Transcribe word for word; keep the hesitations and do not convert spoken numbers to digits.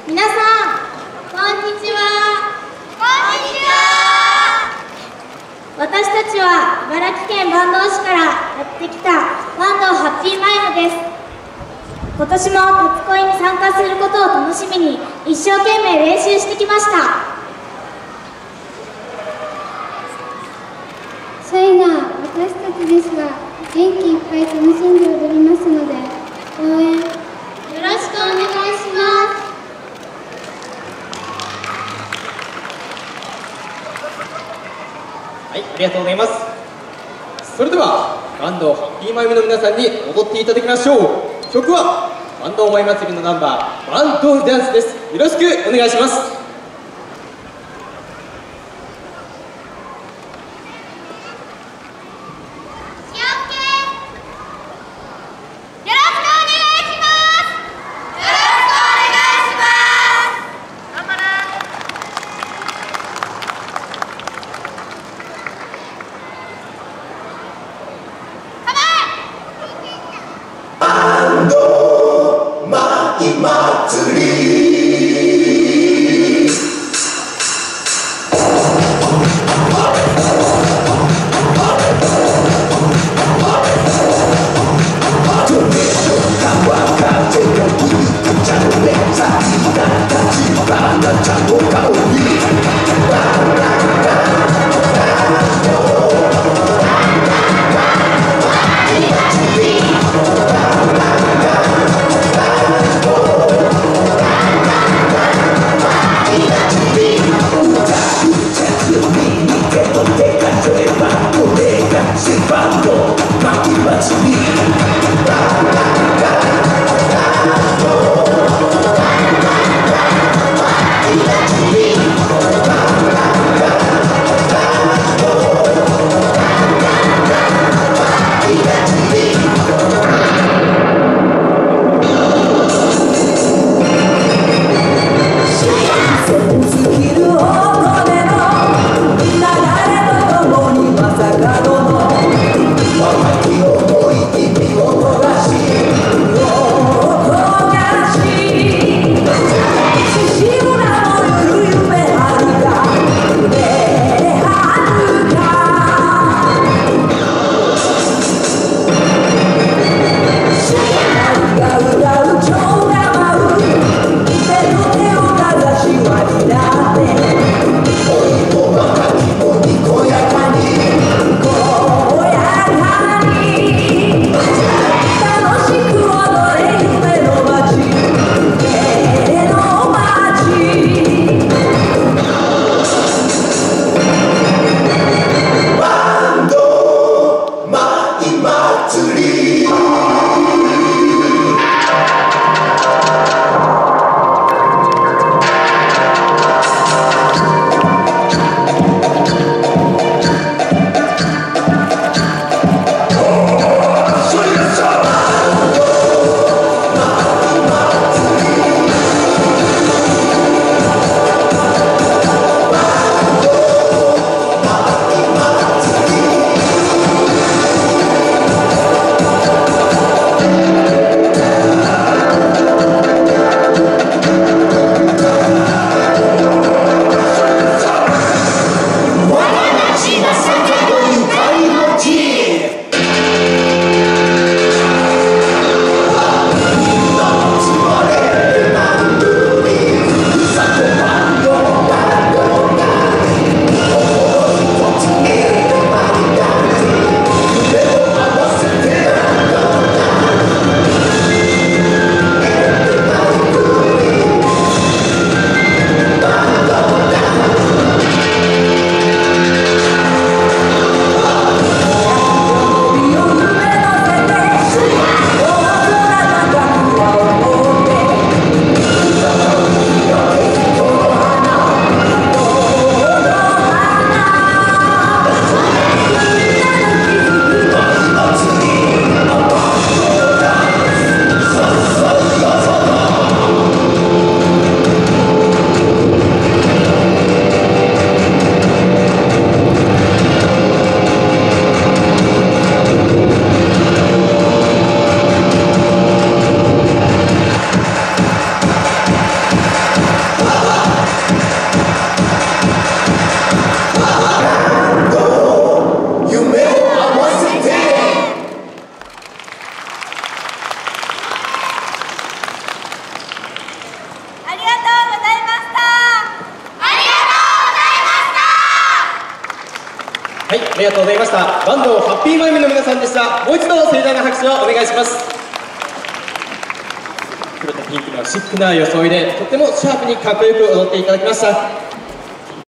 皆さん、こんにちは。こんにちは。私たちは茨城県坂東市からやってきた坂東ハッピーマイムです。今年も鉄恋に参加することを楽しみに一生懸命練習してきました。 シャイな私たちですが、元気いっぱい楽しんで踊りますので、応援よろしくお願いします。 はい、ありがとうございます。それでは坂東ハッピーマイムの皆さんに踊っていただきましょう。曲は坂東舞祭りのナンバー坂東ダンスです。よろしくお願いします。 祭りはい、ありがとうございました。バンドハッピーマイムの皆さんでした。もう一度盛大な拍手をお願いします。黒とピンクのシックな装いでとってもシャープにかっこよく踊っていただきました。